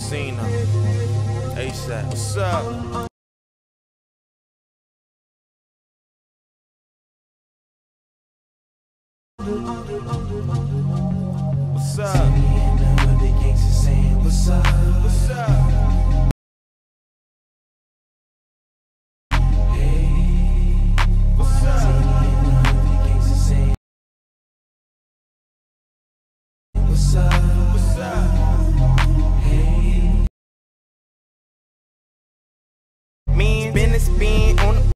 Cena, ASAP. What's up? What's up? See me in the hood, the gangsters saying, what's up? What's up? Hey. What's up? See me in the hood, the gangsters saying, what's up? What's up? Hey. Me been a spin on the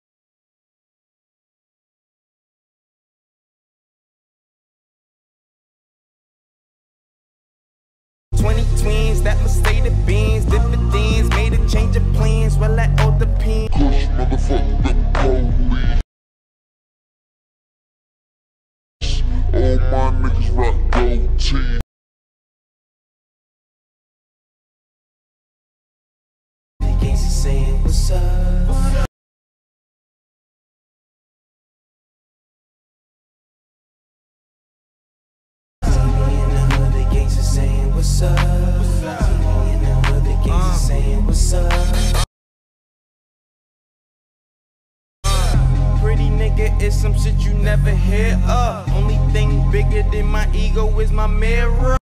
twins that must stay the beans, dividends, made a change of plans. Well, that all depends. Cause motherfuck the police. All my niggas rock gold teeth. The gangsters saying, what's up? See me in the hood, the gangsters saying, what's up? See me in the hood, the gangsters saying, what's up? Pretty nigga is some shit you never hear of. Only thing bigger than my ego is my mirror.